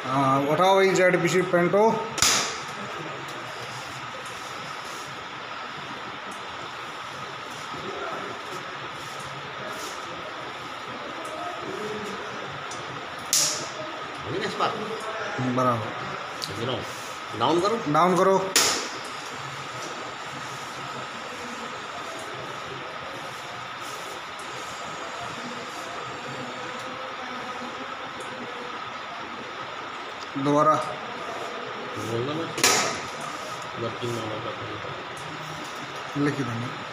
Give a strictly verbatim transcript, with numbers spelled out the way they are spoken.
हाँ उठाओ वही जेड पी सी पेंटो। बराबर डाउन करो डाउन करो। दोबारा बोल दो ना वर्किंग लिखी देंगे।